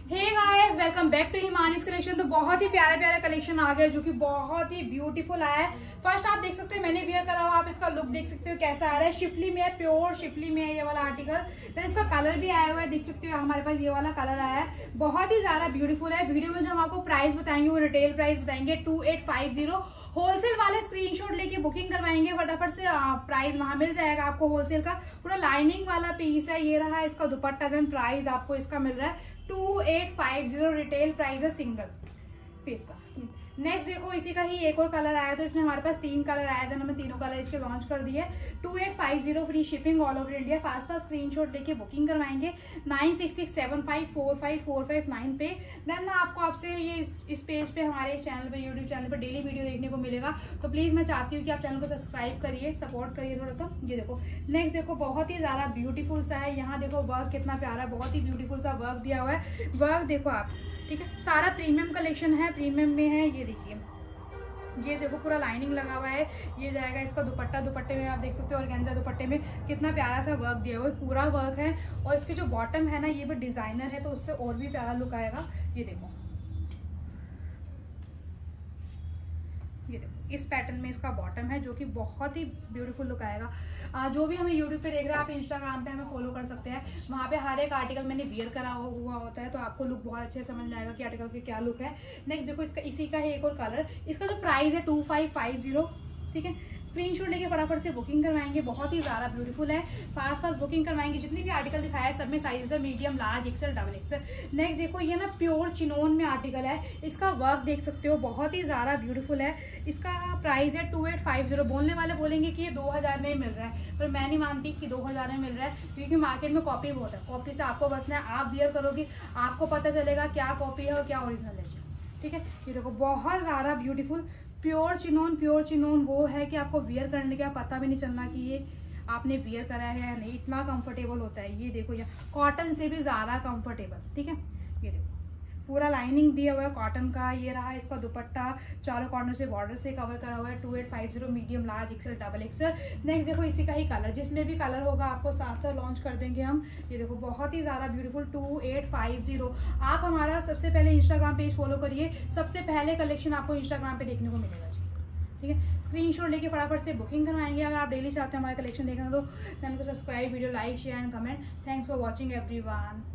Hey guys, welcome back to Himani's collection. तो बहुत ही प्यारे प्यारे कलेक्शन आ गए जो कि बहुत ही ब्यूटीफुल आया है। फर्स्ट आप देख सकते हो, मैंने वेयर करा हुआ, आप इसका लुक देख सकते हो कैसा आ रहा है। शिफली में है, प्योर शिफली में है ये वाला आर्टिकल। देन इसका कलर भी आया हुआ है, देख सकते हो हमारे पास ये वाला कलर आया है, बहुत ही ज्यादा ब्यूटीफुल है। वीडियो में जो हम आपको प्राइस बताएंगे वो रिटेल प्राइस बताएंगे 2850। होलसेल वाले स्क्रीनशॉट लेके बुकिंग करवाएंगे फटाफट से, प्राइस वहां मिल जाएगा आपको। होलसेल का पूरा लाइनिंग वाला पीस है, ये रहा इसका दुपट्टा। देन प्राइस आपको इसका मिल रहा है 2850, रिटेल प्राइस है सिंगल पीस का। नेक्स्ट देखो, इसी का ही एक और कलर आया, तो इसमें हमारे पास 3 कलर आए थे, हमने तीनों कलर इसके लॉन्च कर दिए। 2850 free shipping all over India. Fast fast screenshot लेके बुकिंग करवाएंगे 9667545459 पे। देन आपको आपसे ये इस पेज पे हमारे चैनल पे, यूट्यूब चैनल पे डेली वीडियो देखने को मिलेगा। तो प्लीज मैं चाहती हूँ कि आप चैनल को सब्सक्राइब करिए, सपोर्ट करिए थोड़ा सा। ये देखो नेक्स्ट देखो, बहुत ही ज्यादा ब्यूटीफुल सा है। यहाँ देखो वर्क कितना प्यारा, बहुत ही ब्यूटीफुल सा वर्क दिया हुआ है। वर्क देखो आप, ठीक है, सारा प्रीमियम कलेक्शन है, प्रीमियम में है। ये देखिए, ये देखो पूरा लाइनिंग लगा हुआ है। ये जाएगा इसका दुपट्टा, दुपट्टे में आप देख सकते हो ऑर्गेन्जा दुपट्टे में कितना प्यारा सा वर्क दिया हुआ है, पूरा वर्क है। और इसकी जो बॉटम है ना, ये भी डिजाइनर है, तो उससे और भी प्यारा लुक आएगा। ये देखो, ये देखो इस पैटर्न में इसका बॉटम है, जो कि बहुत ही ब्यूटीफुल लुक आएगा। जो भी हमें यूट्यूब पे देख रहे हैं, आप इंस्टाग्राम पे हमें फॉलो कर सकते हैं। वहाँ पे हर एक आर्टिकल मैंने वियर करा हुआ होता है, तो आपको लुक बहुत अच्छे से समझ में आएगा कि आर्टिकल के क्या लुक है। नेक्स्ट देखो, इसका इसी का है एक और कलर। इसका जो प्राइस है 2550, ठीक है। स्क्रीनशॉट लेके फटाफट से बुकिंग करवाएंगे, बहुत ही ज़्यादा ब्यूटीफुल है। फास्ट फास्ट बुकिंग करवाएंगे। जितने भी आर्टिकल दिखाया है सब में साइजेस है medium, large, XL, double XL. Next देखो, ये ना प्योर चिनोन में आर्टिकल है, इसका वर्क देख सकते हो, बहुत ही ज़्यादा ब्यूटीफुल है। इसका प्राइस है 2850। बोलने वाले बोलेंगे कि ये 2000 में मिल रहा है, पर मैं नहीं मानती कि 2000 में मिल रहा है, क्योंकि मार्केट में कॉपी बहुत है। कॉपी से आपको बचना है, आप वियर करोगे आपको पता चलेगा क्या कॉपी है और क्या ओरिजिनल है, ठीक है। ये देखो बहुत ज़्यादा beautiful pure chinon. Pure chinon वो है कि आपको वियर करने का पता भी नहीं चलना कि ये आपने वियर करा है या नहीं, इतना कंफर्टेबल होता है। ये देखो, ये कॉटन से भी ज़्यादा कंफर्टेबल, ठीक है। ये देखो पूरा लाइनिंग दिया हुआ है कॉटन का। ये रहा इसका दुपट्टा, चारों कॉर्नर से बॉर्डर से कवर करा हुआ है। 2850, medium, large, XL, double XL. Next देखो, इसी का ही कलर, जिसमें भी कलर होगा आपको साथ साथ लॉन्च कर देंगे हम। ये देखो बहुत ही ज़्यादा ब्यूटीफुल 2850। आप हमारा सबसे पहले इंस्टाग्राम पेज फॉलो करिए, सबसे पहले कलेक्शन आपको इंस्टाग्राम पे देखने को मिलेगा, ठीक है। स्क्रीनशॉट लेके फटाफट से बुकिंग करवाएंगे। अगर आप डेली चाहते हो हमारे कलेक्शन देखना, तो चैनल को subscribe, video like, share and comment. Thanks for watching everyone.